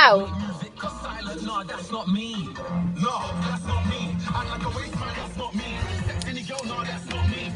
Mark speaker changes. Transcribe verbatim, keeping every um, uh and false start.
Speaker 1: Wow.
Speaker 2: No, that's not me. No, that's not me. I'm like a waste man, that's not me. Any girl, no, that's not me.